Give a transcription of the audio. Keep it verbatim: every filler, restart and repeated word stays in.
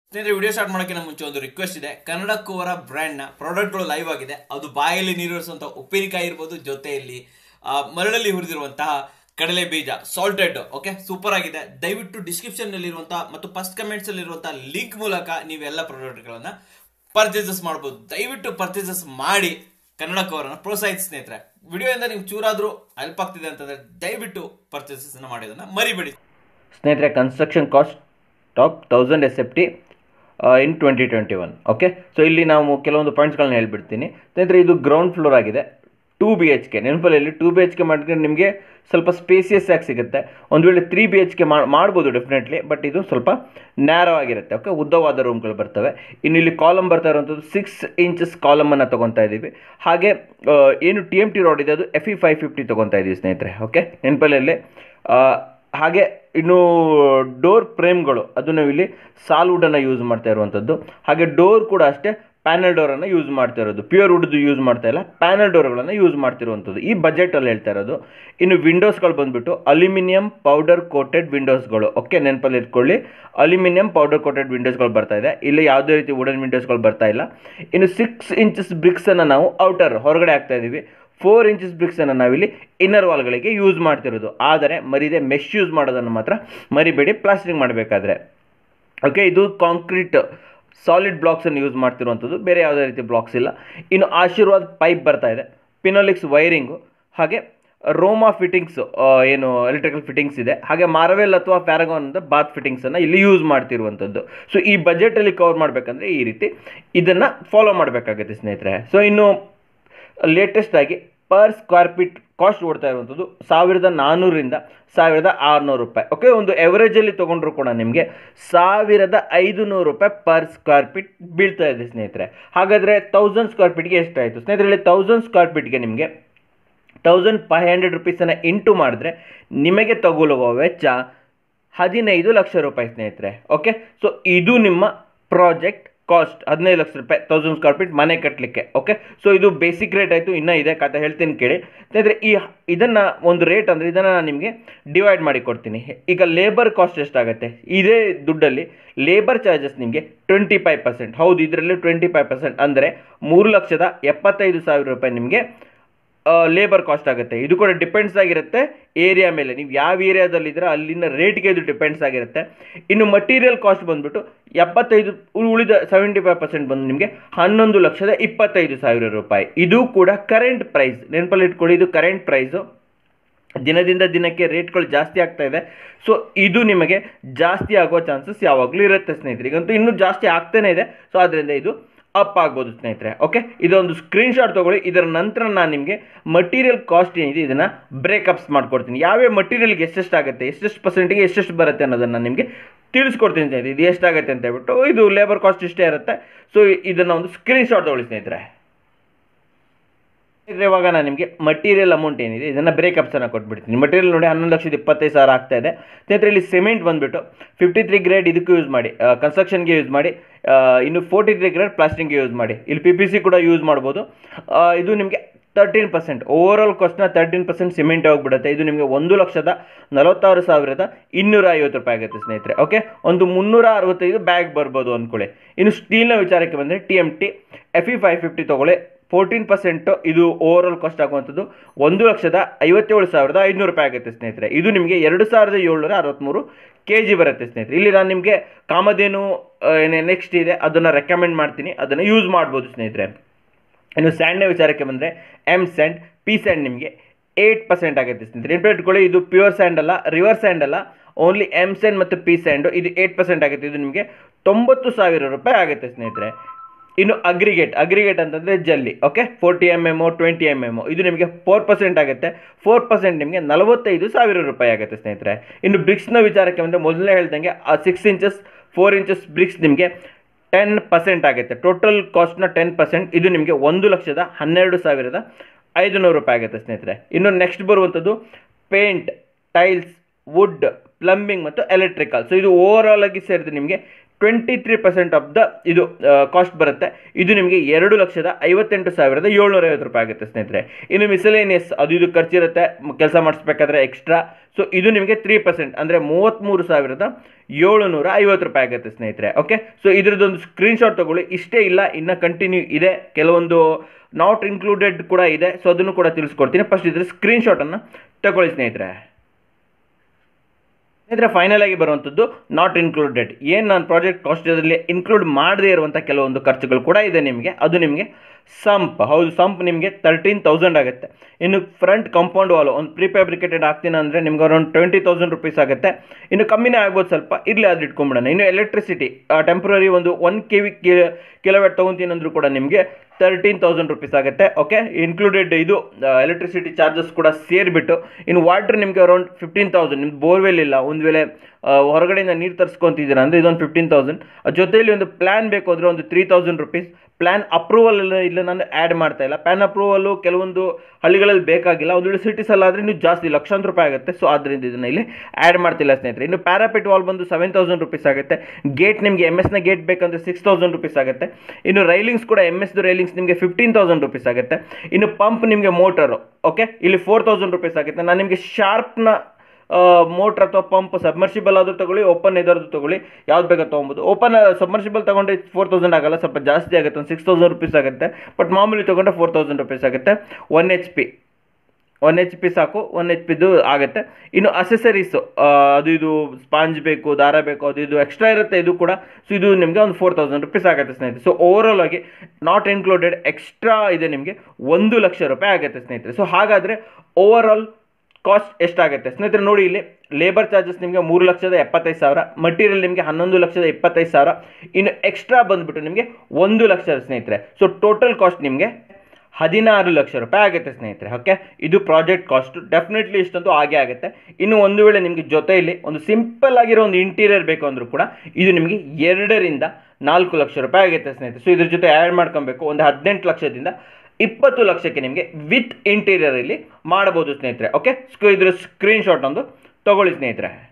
ಸ್ನೇಹಿತರೆ, video start ಮಾಡೋಕ್ಕಿಂತ ಮುಂಚೆ ಒಂದು ರಿಕ್ವೆಸ್ಟ್ ಇದೆ. ಕನ್ನಡ ಕುವರ ಬ್ರ್ಯಾಂಡ್ನ ಪ್ರಾಡಕ್ಟ್ಗಳು ಲೈವ್ ಆಗಿದೆ. ಅದು ಬಾಯಲ್ಲಿ ನೀರಿರುವಂತಹ ಉಪ್ಪಿನಕಾಯಿ ಇರ್ಬೋದು, ಜೊತೆಯಲ್ಲಿ ಮರಳಲ್ಲಿ ಹುರಿದಿರುವಂತಹ ಕಡಲೆ ಬೀಜ ಸಾಲ್ಟೆಡ್. ಓಕೆ, ಸೂಪರ್ ಆಗಿದೆ. ದಯವಿಟ್ಟು ಡಿಸ್ಕ್ರಿಪ್ಷನ್ ನಲ್ಲಿರುವಂತಹ ಮತ್ತು ಫಸ್ಟ್ ಕಮೆಂಟ್ಸ್ ಅಲ್ಲಿರುವಂತಹ ಲಿಂಕ್ ಮೂಲಕ ನೀವೆಲ್ಲ ಪ್ರಾಡಕ್ಟ್ಗಳನ್ನ ಪರ್ಚೇಸಸ್ ಮಾಡಬಹುದು. ದಯವಿಟ್ಟು ಪರ್ಚೇಸಸ್ ಮಾಡಿ ಕನ್ನಡ ಕುವರನ್ನ ಪ್ರೋತ್ಸಾಹಿಸಿ ಸ್ನೇಹಿತರೆ. ವಿಡಿಯೋಯಿಂದ ನಿಮ್ಗೆ ಚೂರಾದ್ರೂ ಹೆಲ್ಪ್ ಆಗ್ತಿದೆ ಅಂತಂದ್ರೆ ದಯವಿಟ್ಟು ಪರ್ಚೇಸಸ್ ಮಾಡೋದನ್ನ ಮರಿಬೇಡಿ ಸ್ನೇಹಿತರೆ. Construction cost top thousand S F T in twenty twenty one. Okay, so ಇಲ್ಲಿ ನಾವು ಕೆಲವೊಂದು ಪಾಯಿಂಟ್ಸ್ಗಳನ್ನ ಹೇಳ್ಬಿಡ್ತೀನಿ ಸ್ನೇಹಿತರೆ. ಇದು ಗ್ರೌಂಡ್ ಫ್ಲೋರ್ ಆಗಿದೆ, ಟೂ ಬಿ ಎಚ್ ಕೆ. ನೆನಪಲ್ಲಿ ಟೂ ಬಿ ಎಚ್ ಕೆ ಮಾಡಿದ್ರೆ ನಿಮಗೆ ಸ್ವಲ್ಪ ಸ್ಪೇಸಿಯಸ್ ಆಗಿ ಸಿಗುತ್ತೆ. ಒಂದು ವೇಳೆ ತ್ರೀ ಬಿ ಎಚ್ ಕೆ ಮಾಡ್ಬೋದು ಡೆಫಿನೆಟ್ಲಿ, ಬಟ್ ಇದು ಸ್ವಲ್ಪ ನ್ಯಾರೋ ಆಗಿರುತ್ತೆ. ಓಕೆ, ಉದ್ದವಾದ ರೂಮ್ಗಳು ಬರ್ತವೆ. ಇನ್ನು ಇಲ್ಲಿ ಕಾಲಮ್ ಬರ್ತಾ ಇರುವಂಥದ್ದು ಸಿಕ್ಸ್ ಇಂಚಸ್ ಕಾಲಮನ್ನು ತೊಗೊತಾ ಇದ್ದೀವಿ. ಹಾಗೆ ಏನು ಟಿ ಎಮ್ ಟಿ ರೋಡ್ ಇದೆ ಅದು ಎಫ್ ಇ ಫೈವ್ ಫಿಫ್ಟಿ ತೊಗೊತಾ ಇದ್ದೀವಿ ಸ್ನೇಹಿತರೆ. ಓಕೆ, ನೆನಪಲ್ಲಿ ಹಾಗೆ ಇನ್ನು ಡೋರ್ ಫ್ರೇಮ್ಗಳು ಅದು ನಾವು ಇಲ್ಲಿ ಸಾಲ್ವುಡನ್ನು ಯೂಸ್ ಮಾಡ್ತಾ ಇರುವಂಥದ್ದು. ಹಾಗೆ ಡೋರ್ ಕೂಡ ಅಷ್ಟೇ ಪ್ಯಾನಲ್ ಡೋರನ್ನು ಯೂಸ್ ಮಾಡ್ತಾ ಇರೋದು, ಪ್ಯೂರ್ ವುಡ್ದು ಯೂಸ್ ಮಾಡ್ತಾ ಇಲ್ಲ, ಪ್ಯಾನಲ್ ಡೋರ್ಗಳನ್ನು ಯೂಸ್ ಮಾಡ್ತಿರುವಂಥದ್ದು ಈ ಬಜೆಟಲ್ಲಿ ಹೇಳ್ತಾ ಇರೋದು. ಇನ್ನು ವಿಂಡೋಸ್ಗಳು ಬಂದುಬಿಟ್ಟು ಅಲ್ಯೂಮಿನಿಯಂ ಪೌಡರ್ ಕೋಟೆಡ್ ವಿಂಡೋಸ್ಗಳು. ಓಕೆ, ನೆನಪಲ್ಲಿ ಇಟ್ಕೊಳ್ಳಿ, ಅಲ್ಯೂಮಿನಿಯಂ ಪೌಡರ್ ಕೋಟೆಡ್ ವಿಂಡೋಸ್ಗಳು ಬರ್ತಾ ಇದೆ. ಇಲ್ಲಿ ಯಾವುದೇ ರೀತಿ ವುಡನ್ ವಿಂಡೋಸ್ಗಳು ಬರ್ತಾ ಇಲ್ಲ. ಇನ್ನು ಸಿಕ್ಸ್ ಇಂಚಸ್ ಬ್ರಿಕ್ಸನ್ನು ನಾವು ಔಟರ್ ಹೊರಗಡೆ ಹಾಕ್ತಾ ಇದ್ದೀವಿ. ಫೋರ್ ಇಂಚಸ್ ಬ್ರಿಕ್ಸನ್ನು ನಾವಿಲ್ಲಿ ಇನ್ನರ್ ವಾಲ್ಗಳಿಗೆ ಯೂಸ್ ಮಾಡ್ತಿರೋದು. ಆದರೆ ಮರಿದೆ ಮೆಶ್ ಯೂಸ್ ಮಾಡೋದನ್ನು ಮಾತ್ರ ಮರಿಬೇಡಿ ಪ್ಲಾಸ್ಟರಿಂಗ್ ಮಾಡಬೇಕಾದ್ರೆ. ಓಕೆ, ಇದು ಕಾಂಕ್ರೀಟ್ ಸಾಲಿಡ್ ಬ್ಲಾಕ್ಸನ್ನು ಯೂಸ್ ಮಾಡ್ತಿರುವಂಥದ್ದು, ಬೇರೆ ಯಾವುದೇ ರೀತಿ ಬ್ಲಾಕ್ಸ್ ಇಲ್ಲ. ಇನ್ನು ಆಶೀರ್ವಾದ್ ಪೈಪ್ ಬರ್ತಾ ಇದೆ, ಪಿನೋಲಿಕ್ಸ್ ವೈರಿಂಗು, ಹಾಗೆ ರೋಮಾ ಫಿಟ್ಟಿಂಗ್ಸ್ ಏನು ಎಲೆಕ್ಟ್ರಿಕಲ್ ಫಿಟ್ಟಿಂಗ್ಸ್ ಇದೆ. ಹಾಗೆ ಮಾರ್ವೆಲ್ ಅಥವಾ ಪ್ಯಾರಗಾನ್ ಅಂತ ಬಾತ್ ಫಿಟ್ಟಿಂಗ್ಸನ್ನು ಇಲ್ಲಿ ಯೂಸ್ ಮಾಡ್ತಿರುವಂಥದ್ದು. ಸೊ ಈ ಬಜೆಟಲ್ಲಿ ಕವರ್ ಮಾಡಬೇಕಂದ್ರೆ ಈ ರೀತಿ ಇದನ್ನು ಫಾಲೋ ಮಾಡಬೇಕಾಗುತ್ತೆ ಸ್ನೇಹಿತರೆ. ಸೊ ಇನ್ನು ಲೇಟೆಸ್ಟ್ ಆಗಿ ಪರ್ ಸ್ಕ್ವೇರ್ ಫೀಟ್ ಕಾಸ್ಟ್ ಓಡ್ತಾ ಇರುವಂಥದ್ದು ಸಾವಿರದ ನಾನ್ನೂರಿಂದ ಸಾವಿರದ ಆರುನೂರು ರೂಪಾಯಿ. ಓಕೆ, ಒಂದು ಎವರೇಜಲ್ಲಿ ತೊಗೊಂಡ್ರು ಕೂಡ ನಿಮಗೆ ಸಾವಿರದ ಐದು ನೂರು ರೂಪಾಯಿ ಪರ್ ಸ್ಕ್ವೇರ್ ಫೀಟ್ ಬೀಳ್ತಾ ಇದೆ ಸ್ನೇಹಿತರೆ. ಹಾಗಾದರೆ ತೌಸಂಡ್ ಸ್ಕ್ವೇರ್ ಫೀಟ್ಗೆ ಎಷ್ಟಾಯಿತು ಸ್ನೇಹಿತರೆ? ಇಲ್ಲಿ ತೌಸಂಡ್ ಸ್ಕ್ವೇರ್ ಫೀಟ್ಗೆ ನಿಮಗೆ ತೌಸಂಡ್ ಫೈವ್ ಹಂಡ್ರೆಡ್ ರುಪೀಸನ್ನು ಇಂಟು ಮಾಡಿದ್ರೆ ನಿಮಗೆ ತಗೊಳ್ಳುವ ವೆಚ್ಚ ಹದಿನೈದು ಲಕ್ಷ ರೂಪಾಯಿ ಸ್ನೇಹಿತರೆ. ಓಕೆ, ಸೊ ಇದು ನಿಮ್ಮ ಪ್ರಾಜೆಕ್ಟ್ ಕಾಸ್ಟ್, ಹದಿನೈದು ಲಕ್ಷ ರೂಪಾಯಿ ತೌಸಂಡ್ ಸ್ಕ್ವೇರ್ ಫೀಟ್ ಮನೆ ಕಟ್ಟಲಿಕ್ಕೆ. ಓಕೆ, ಸೊ ಇದು ಬೇಸಿಕ್ ರೇಟ್ ಆಯಿತು. ಇನ್ನೂ ಇದೆ ಕತೆ ಹೇಳ್ತೀನಿ ಕೇಳಿ ಸ್ನೇಹಿತರೆ. ಈ ಇದನ್ನು ಒಂದು ರೇಟ್ ಅಂದರೆ ಇದನ್ನು ನಾನು ನಿಮಗೆ ಡಿವೈಡ್ ಮಾಡಿ ಕೊಡ್ತೀನಿ. ಈಗ ಲೇಬರ್ ಕಾಸ್ಟ್ ಎಷ್ಟಾಗುತ್ತೆ? ಇದೇ ದುಡ್ಡಲ್ಲಿ ಲೇಬರ್ ಚಾರ್ಜಸ್ ನಿಮಗೆ ಟ್ವೆಂಟಿ ಫೈವ್ ಪರ್ಸೆಂಟ್ ಹೌದು, ಇದರಲ್ಲಿ ಟ್ವೆಂಟಿ ಫೈವ್ ಪರ್ಸೆಂಟ್ ಅಂದರೆ ಮೂರು ಲಕ್ಷದ ಎಪ್ಪತ್ತೈದು ಸಾವಿರ ರೂಪಾಯಿ ನಿಮಗೆ ಲೇಬರ್ ಕಾಸ್ಟ್ ಆಗುತ್ತೆ. ಇದು ಕೂಡ ಡಿಪೆಂಡ್ಸ್ ಆಗಿರುತ್ತೆ ಏರಿಯಾ ಮೇಲೆ, ನೀವು ಯಾವ ಏರಿಯಾದಲ್ಲಿದ್ದೀರ ಅಲ್ಲಿನ ರೇಟ್ಗೆ ಇದು ಡಿಪೆಂಡ್ಸ್ ಆಗಿರುತ್ತೆ. ಇನ್ನು ಮಟೀರಿಯಲ್ ಕಾಸ್ಟ್ ಬಂದುಬಿಟ್ಟು ಎಪ್ಪತ್ತೈದು, ಉಳಿದ ಸೆವೆಂಟಿ ಫೈವ್ ಪರ್ಸೆಂಟ್ ಬಂದು ನಿಮಗೆ ಹನ್ನೊಂದು ಲಕ್ಷದ ಇಪ್ಪತ್ತೈದು ಸಾವಿರ ರೂಪಾಯಿ. ಇದು ಕೂಡ ಕರೆಂಟ್ ಪ್ರೈಸ್, ನೆನಪಲ್ಲಿ ಇಟ್ಕೊಳ್ಳಿ, ಇದು ಕರೆಂಟ್ ಪ್ರೈಸು. ದಿನದಿಂದ ದಿನಕ್ಕೆ ರೇಟ್ಗಳು ಜಾಸ್ತಿ ಆಗ್ತಾ ಇದೆ. ಸೊ ಇದು ನಿಮಗೆ ಜಾಸ್ತಿ ಆಗುವ ಚಾನ್ಸಸ್ ಯಾವಾಗಲೂ ಇರುತ್ತೆ ಸ್ನೇಹಿತರೆ. ಈಗಂತೂ ಇನ್ನೂ ಜಾಸ್ತಿ ಆಗ್ತಾನೆ ಇದೆ. ಸೊ ಅದರಿಂದ ಇದು ಅಪ್ ಆಗ್ಬೋದು ಸ್ನೇಹಿತರೆ. ಓಕೆ, ಇದೊಂದು ಸ್ಕ್ರೀನ್ಶಾಟ್ ತೊಗೊಳ್ಳಿ. ಇದರ ನಂತರ ನಾನು ನಿಮಗೆ ಮಟೀರಿಯಲ್ ಕಾಸ್ಟ್ ಏನಿದೆ ಇದನ್ನು ಬ್ರೇಕಪ್ಸ್ ಮಾಡ್ಕೊಡ್ತೀನಿ. ಯಾವ್ಯಾವ ಮಟೀರಿಯಲ್ಗೆ ಎಷ್ಟೆಷ್ಟಾಗುತ್ತೆ, ಎಷ್ಟೆಷ್ಟು ಪರ್ಸೆಂಟಿಗೆ ಎಷ್ಟೆಷ್ಟು ಬರುತ್ತೆ ಅನ್ನೋದನ್ನು ನಾನು ನಿಮಗೆ ತಿಳಿಸ್ಕೊಡ್ತೀನಿ ಸ್ನೇಹಿತರೆ. ಇದು ಎಷ್ಟಾಗುತ್ತೆ ಅಂತ ಹೇಳ್ಬಿಟ್ಟು, ಇದು ಲೇಬರ್ ಕಾಸ್ಟ್ ಇಷ್ಟೇ ಇರುತ್ತೆ. ಸೊ ಇದನ್ನು ಒಂದು ಸ್ಕ್ರೀನ್ಶಾಟ್ ತೊಗೊಳ್ಳಿ ಸ್ನೇಹಿತರೆ. ಇವಾಗ ನಾನು ನಿಮಗೆ ಮಟೀರಿಯಲ್ ಅಮೌಂಟ್ ಏನಿದೆ ಇದನ್ನು ಬ್ರೇಕಪ್ಸನ್ನು ಕೊಟ್ಬಿಡ್ತೀನಿ. ಮಟೀರಿಯಲ್ ನೋಡಿ ಹನ್ನೊಂದು ಲಕ್ಷದ ಇಪ್ಪತ್ತೈದು ಸಾವಿರ ಆಗ್ತಾ ಇದೆ ಸ್ನೇಹಿತರೆ. ಇಲ್ಲಿ ಸಿಮೆಂಟ್ ಬಂದುಬಿಟ್ಟು ಫಿಫ್ಟಿ ತ್ರೀ ಗ್ರೇಡ್ ಇದಕ್ಕೂ ಯೂಸ್ ಮಾಡಿ, ಕನ್ಸ್ಟ್ರಕ್ಷನ್ಗೆ ಯೂಸ್ ಮಾಡಿ. ಇನ್ನು ಫೋರ್ಟಿ ತ್ರೀ ಗ್ರೇಡ್ ಪ್ಲಾಸ್ಟಿಂಗ್ಗೆ ಯೂಸ್ ಮಾಡಿ. ಇಲ್ಲಿ ಪಿ ಪಿ ಸಿ ಕೂಡ ಯೂಸ್ ಮಾಡ್ಬೋದು. ಇದು ನಿಮಗೆ ತರ್ಟೀನ್ ಪರ್ಸೆಂಟ್ ಓವರ್ ಆಲ್ ಕಾಸ್ಟ್ನ ತರ್ಟೀನ್ ಪರ್ಸೆಂಟ್ ಸಿಮೆಂಟ್ ಹೋಗ್ಬಿಡುತ್ತೆ. ಇದು ನಿಮಗೆ ಒಂದು ಲಕ್ಷದ ನಲವತ್ತಾರು ಸಾವಿರದ ಇನ್ನೂರ ಐವತ್ತು ರೂಪಾಯಿ ಆಗುತ್ತೆ ಸ್ನೇಹಿತರೆ. ಓಕೆ, ಒಂದು ಮುನ್ನೂರ ಅರವತ್ತೈದು ಬ್ಯಾಗ್ ಬರ್ಬೋದು ಅಂದ್ಕೊಳ್ಳಿ. ಇನ್ನು ಸ್ಟೀಲ್ನ ವಿಚಾರಕ್ಕೆ ಬಂದರೆ T M T F E five fifty ತೊಗೊಳ್ಳಿ, ಫೋರ್ಟೀನ್ ಪರ್ಸೆಂಟು ಇದು ಓವರ್ ಆಲ್ ಕಾಸ್ಟ್ ಆಗುವಂಥದ್ದು ಒಂದು ಲಕ್ಷದ ಐವತ್ತೇಳು ಸಾವಿರದ ಐದುನೂರು ರೂಪಾಯಿ ಆಗುತ್ತೆ ಸ್ನೇಹಿತರೆ. ಇದು ನಿಮಗೆ ಎರಡು ಸಾವಿರದ ಏಳ್ನೂರ ಅರವತ್ತ್ಮೂರು ಕೆ ಜಿ ಬರುತ್ತೆ ಸ್ನೇಹಿತರೆ. ಇಲ್ಲಿ ನಾನು ನಿಮಗೆ ಕಾಮಧೇನು ನೆಕ್ಸ್ಟ್ ಇದೆ ಅದನ್ನು ರೆಕಮೆಂಡ್ ಮಾಡ್ತೀನಿ, ಅದನ್ನು ಯೂಸ್ ಮಾಡ್ಬೋದು ಸ್ನೇಹಿತರೆ. ಇನ್ನು ಸ್ಯಾಂಡ್ನ ವಿಚಾರಕ್ಕೆ ಬಂದರೆ ಎಮ್ ಸ್ಯಾಂಡ್ ಪಿ ಸ್ಯಾಂಡ್ ನಿಮಗೆ ಏಯ್ಟ್ ಪರ್ಸೆಂಟ್ ಆಗುತ್ತೆ ಸ್ನೇಹಿತರೆ. ನೆನಪು ಇಟ್ಕೊಳ್ಳಿ, ಇದು ಪ್ಯೂರ್ ಸ್ಯಾಂಡ್ ಅಲ್ಲ, ರಿವರ್ ಸ್ಯಾಂಡ್ ಅಲ್ಲ, ಓನ್ಲಿ ಎಮ್ ಸ್ಯಾಂಡ್ ಮತ್ತು ಪಿ ಸ್ಯಾಂಡು ಇದು ಏಯ್ಟ್ ಪರ್ಸೆಂಟ್ ಆಗುತ್ತೆ. ಇದು ನಿಮಗೆ ತೊಂಬತ್ತು ಸಾವಿರ ರೂಪಾಯಿ ಆಗುತ್ತೆ ಸ್ನೇಹಿತರೆ. ಇನ್ನು ಅಗ್ರಿಗೇಟ್ ಅಗ್ರಿಗೇಟ್ ಅಂತಂದರೆ ಜಲ್ಲಿ. Okay, forty M M twenty M M ಇದು ನಿಮಗೆ ಫೋರ್ ಪರ್ಸೆಂಟ್ ಆಗುತ್ತೆ. ಫೋರ್ ಪರ್ಸೆಂಟ್ ನಿಮಗೆ ನಲವತ್ತೈದು ಸಾವಿರ ರೂಪಾಯಿ ಆಗುತ್ತೆ ಸ್ನೇಹಿತರೆ. ಇನ್ನು ಬ್ರಿಕ್ಸ್ನ ವಿಚಾರಕ್ಕೆ ಬಂದರೆ ಮೊದಲೇ ಹೇಳ್ದಂಗೆ ಆ six inches four inches bricks ನಿಮಗೆ ಟೆನ್ ಪರ್ಸೆಂಟ್ ಆಗುತ್ತೆ. ಟೋಟಲ್ ಕಾಸ್ಟ್ನ ಟೆನ್ ಪರ್ಸೆಂಟ್ ಇದು ನಿಮಗೆ ಒಂದು ಲಕ್ಷದ ಹನ್ನೆರಡು ಸಾವಿರದ ಐದುನೂರು ರೂಪಾಯಿ ಆಗುತ್ತೆ ಸ್ನೇಹಿತರೆ. ಇನ್ನು ನೆಕ್ಸ್ಟ್ ಬರುವಂಥದ್ದು ಪೇಂಟ್, ಟೈಲ್ಸ್, ವುಡ್, ಪ್ಲಂಬಿಂಗ್ ಮತ್ತು ಎಲೆಕ್ಟ್ರಿಕಲ್. ಸೊ ಇದು ಓವರ್ ಆಲ್ ಆಗಿ ಸೇರಿದ್ರೆ ನಿಮಗೆ twenty three percent of the ಇದು ಕಾಸ್ಟ್ ಬರುತ್ತೆ. ಇದು ನಿಮಗೆ ಎರಡು ಲಕ್ಷದ ಐವತ್ತೆಂಟು ಸಾವಿರದ ಏಳ್ನೂರ ಐವತ್ತು ರೂಪಾಯಿ ಆಗುತ್ತೆ ಸ್ನೇಹಿತರೆ. ಇನ್ನು ಮಿಸಲೇನಿಯಸ್ ಅದು ಇದು ಖರ್ಚಿರುತ್ತೆ ಕೆಲಸ ಮಾಡಿಸ್ಬೇಕಾದ್ರೆ ಎಕ್ಸ್ಟ್ರಾ. ಸೊ ಇದು ನಿಮಗೆ ತ್ರೀ ಪರ್ಸೆಂಟ್ ಅಂದರೆ ಮೂವತ್ತ್ಮೂರು ಸಾವಿರದ ಏಳುನೂರ ಐವತ್ತು ರೂಪಾಯಿ ಆಗುತ್ತೆ ಸ್ನೇಹಿತರೆ. ಓಕೆ, ಸೊ ಇದ್ರದ್ದೊಂದು ಸ್ಕ್ರೀನ್ಶಾಟ್ ತಗೊಳ್ಳಿ. ಇಷ್ಟೇ ಇಲ್ಲ, ಇನ್ನು ಕಂಟಿನ್ಯೂ ಇದೆ, ಕೆಲವೊಂದು ನಾಟ್ ಇನ್ಕ್ಲೂಡೆಡ್ ಕೂಡ ಇದೆ. ಸೊ ಅದನ್ನು ಕೂಡ ತಿಳಿಸ್ಕೊಡ್ತೀನಿ. ಫಸ್ಟ್ ಇದ್ರ ಸ್ಕ್ರೀನ್ಶಾಟನ್ನು ತಗೊಳ್ಳಿ ಸ್ನೇಹಿತರೆ. ಸ್ನೇಹಿತರೆ ಫೈನಲ್ ಆಗಿ ಬರುವಂಥದ್ದು ನಾಟ್ ಇನ್ಕ್ಲೂಡೆಡ್. ಏನು ನಾನು ಪ್ರಾಜೆಕ್ಟ್ ಕಾಸ್ಟಲ್ಲಿ ಇನ್ಕ್ಲೂಡ್ ಮಾಡದೇ ಇರುವಂಥ ಕೆಲವೊಂದು ಖರ್ಚುಗಳು ಕೂಡ ಇದೆ ನಿಮಗೆ. ಅದು ನಿಮಗೆ ಸಂಪ್, ಹೌದು ಸಂಪ್ ನಿಮಗೆ ತರ್ಟೀನ್ ತೌಸಂಡ್ ಆಗುತ್ತೆ. ಇನ್ನು ಫ್ರಂಟ್ ಕಾಂಪೌಂಡ್ ವಾಲು ಒಂದು ಪ್ರೀ ಫ್ಯಾಬ್ರಿಕೇಟೆಡ್ ಆಗ್ತೀನಿ ಅಂದರೆ ನಿಮ್ಗೆ ಅರೌಂಡ್ ಟ್ವೆಂಟಿ ತೌಸಂಡ್ ರುಪೀಸ್ ಆಗುತ್ತೆ. ಇನ್ನು ಕಮ್ಮಿನೇ ಆಗ್ಬೋದು ಸ್ವಲ್ಪ, ಇರಲಿ ಅದು ಇಟ್ಕೊಂಬಿಡೋಣ. ಇನ್ನು ಎಲೆಕ್ಟ್ರಿಸಿಟಿ ಟೆಂಪ್ರರಿ ಒಂದು ಒನ್ ಕೆ ವಿ ಕಿಲೋವ್ಯಾಟ್ ತೊಗೊತೀನಿ ಅಂದರೂ ಕೂಡ ನಿಮಗೆ ತರ್ಟೀನ್ ತೌಸಂಡ್ ರುಪೀಸ್ ಆಗುತ್ತೆ. ಓಕೆ, ಇನ್ಕ್ಲೂಡೆಡ್ ಇದು ಎಲೆಕ್ಟ್ರಿಸಿಟಿ ಚಾರ್ಜಸ್ ಕೂಡ ಸೇರಿಬಿಟ್ಟು. ಇನ್ನು ವಾಟರ್ ನಿಮಗೆ ಅರೌಂಡ್ ಫಿಫ್ಟೀನ್ ತೌಸಂಡ್. ನಿಮ್ಗೆ ಬೋರ್ವೆಲ್ ಇಲ್ಲ, ಒಂದು ವೇಳೆ ಹೊರಗಡೆಯಿಂದ ನೀರು ತರಿಸ್ಕೊತಿದ್ದೀರಾ ಅಂದರೆ ಇದೊಂದು ಫಿಫ್ಟೀನ್ ತೌಸಂಡ್. ಜೊತೆಯಲ್ಲಿ ಒಂದು ಪ್ಲ್ಯಾನ್ ಬೇಕು ಅಂದರೆ ಒಂದು three thousand rupees. Plan approval ಇಲ್ಲ ಇಲ್ಲ ನಾನು ಆ್ಯಡ್ ಮಾಡ್ತಾ ಇಲ್ಲ. ಪ್ಲ್ಯಾನ್ ಅಪ್ರೂವಲ್ಲು ಕೆಲವೊಂದು ಹಳ್ಳಿಗಳಲ್ಲಿ ಬೇಕಾಗಿಲ್ಲ, ಒಂದು ವೇಳೆ ಸಿಟೀಸಲ್ಲಾದರೆ ಇನ್ನೂ ಜಾಸ್ತಿ ಲಕ್ಷಾಂತರ ರೂಪಾಯಿ ಆಗುತ್ತೆ. ಸೊ ಆದ್ದರಿಂದ ಇದನ್ನು ಇಲ್ಲಿ ಆ್ಯಡ್ ಮಾಡ್ತಿಲ್ಲ ಸ್ನೇಹಿತರೆ. ಇನ್ನು ಪ್ಯಾರಾಪೆಟ್ ವಾಲ್ ಬಂದು ಸೆವೆನ್ ತೌಸಂಡ್ ರುಪೀಸ್ ಆಗುತ್ತೆ. ಗೇಟ್ ನಿಮಗೆ ಎಮ್ ಎಸ್ನ ಗೇಟ್ ಬೇಕಂದರೆ ಸಿಕ್ಸ್ ತೌಸಂಡ್ ರುಪೀಸ್ ಆಗುತ್ತೆ. ಇನ್ನು ರೈಲಿಂಗ್ಸ್ ಕೂಡ ಎಮ್ ಎಸ್ದು ರೈಲಿಂಗ್ಸ್ ನಿಮಗೆ ಫಿಫ್ಟೀನ್ ತೌಸಂಡ್ ರುಪೀಸ್ ಆಗುತ್ತೆ. ಇನ್ನು ಪಂಪ್ ನಿಮಗೆ ಮೋಟರು ಓಕೆ ಇಲ್ಲಿ ಫೋರ್ ತೌಸಂಡ್ ರುಪೀಸ್ ಆಗುತ್ತೆ. ನಾನು ನಿಮಗೆ ಶಾರ್ಪ್ನ ಮೋಟ್ರ್ ಅಥವಾ ಪಂಪ್ ಸಬ್ಮರ್ಸಿಬಲ್ ಆದರೂ ತೊಗೊಳ್ಳಿ, ಓಪನ್ ಇದರದ್ದು ತೊಗೊಳ್ಳಿ, ಯಾವ್ದು ಬೇಕಾದ ತೊಗೊಬೋದು. ಓಪನ್ ಸಬ್ಮರ್ಸಿಬಲ್ ತೊಗೊಂಡ್ರೆ ಫೋರ್ ತೌಸಂಡ್ ಆಗಲ್ಲ, ಸ್ವಲ್ಪ ಜಾಸ್ತಿ ಆಗುತ್ತೆ, ಒಂದು ಸಿಕ್ಸ್ ತೌಸಂಡ್ ರುಪೀಸ್ ಆಗುತ್ತೆ. ಬಟ್ ಮಾಮೂಲಿ ತೊಗೊಂಡ್ರೆ ಫೋರ್ ತೌಸಂಡ್ ರುಪೀಸ್ ಆಗುತ್ತೆ. One H P one H P ಸಾಕು, ಒನ್ ಎಚ್ ಪಿದು ಆಗುತ್ತೆ. ಇನ್ನು ಅಸೆಸರೀಸು ಅದು ಇದು ಸ್ಪಾಂಜ್ ಬೇಕು, ದಾರ ಬೇಕು, ಅದು ಇದು ಎಕ್ಸ್ಟ್ರಾ ಇರುತ್ತೆ ಇದು ಕೂಡ. ಸೊ ಇದು ನಿಮಗೆ ಒಂದು ಫೋರ್ ತೌಸಂಡ್ ರುಪೀಸ್ ಆಗುತ್ತೆ ಸ್ನೇಹಿತರೆ. ಸೊ ಓವರಾಲ್ ಆಗಿ ನಾಟ್ ಇನ್ಕ್ಲೂಡೆಡ್ ಎಕ್ಸ್ಟ್ರಾ ಇದೆ ನಿಮಗೆ ಒಂದು ಲಕ್ಷ ರೂಪಾಯಿ ಆಗುತ್ತೆ ಸ್ನೇಹಿತರೆ. ಸೊ ಹಾಗಾದರೆ ಓವರ್ ಆಲ್ ಕಾಸ್ಟ್ ಎಷ್ಟಾಗುತ್ತೆ ಸ್ನೇಹಿತರೆ ನೋಡಿ. ಇಲ್ಲಿ ಲೇಬರ್ ಚಾರ್ಜಸ್ ನಿಮಗೆ ಮೂರು ಲಕ್ಷದ ಎಪ್ಪತ್ತೈದು ಸಾವಿರ, ಮಟೀರಿಯಲ್ ನಿಮಗೆ ಹನ್ನೊಂದು ಲಕ್ಷದ ಇಪ್ಪತ್ತೈದು ಸಾವಿರ, ಇನ್ನು ಎಕ್ಸ್ಟ್ರಾ ಬಂದುಬಿಟ್ಟು ನಿಮಗೆ ಒಂದು ಲಕ್ಷ ಸ್ನೇಹಿತರೆ. ಸೊ ಟೋಟಲ್ ಕಾಸ್ಟ್ ನಿಮಗೆ ಹದಿನಾರು ಲಕ್ಷ ರೂಪಾಯಿ ಆಗುತ್ತೆ ಸ್ನೇಹಿತರೆ. ಓಕೆ, ಇದು ಪ್ರಾಜೆಕ್ಟ್ ಕಾಸ್ಟ್. ಡೆಫಿನೆಟ್ಲಿ ಇಷ್ಟಂತೂ ಆಗೇ ಆಗುತ್ತೆ. ಇನ್ನು ಒಂದು ವೇಳೆ ನಿಮಗೆ ಜೊತೆಯಲ್ಲಿ ಒಂದು ಸಿಂಪಲ್ ಆಗಿರೋ ಒಂದು ಇಂಟೀರಿಯರ್ ಬೇಕು ಅಂದರೂ ಕೂಡ ಇದು ನಿಮಗೆ ಎರಡರಿಂದ ನಾಲ್ಕು ಲಕ್ಷ ರೂಪಾಯಿ ಆಗುತ್ತೆ ಸ್ನೇಹಿತರೆ. ಸೊ ಇದ್ರ ಜೊತೆ ಆ್ಯಡ್ ಮಾಡ್ಕೊಬೇಕು ಒಂದು ಹದಿನೆಂಟು ಲಕ್ಷದಿಂದ ಇಪ್ಪತ್ತು ಲಕ್ಷಕ್ಕೆ ನಿಮಗೆ ವಿತ್ ಇಂಟೀರಿಯರ್ ಇಲ್ಲಿ ಮಾಡಬಹುದು ಸ್ನೇಹಿತರೆ. ಓಕೆ, ಇದ್ರ ಸ್ಕ್ರೀನ್ಶಾಟ್ ಒಂದು ತಗೊಳ್ಳಿ ಸ್ನೇಹಿತರೆ.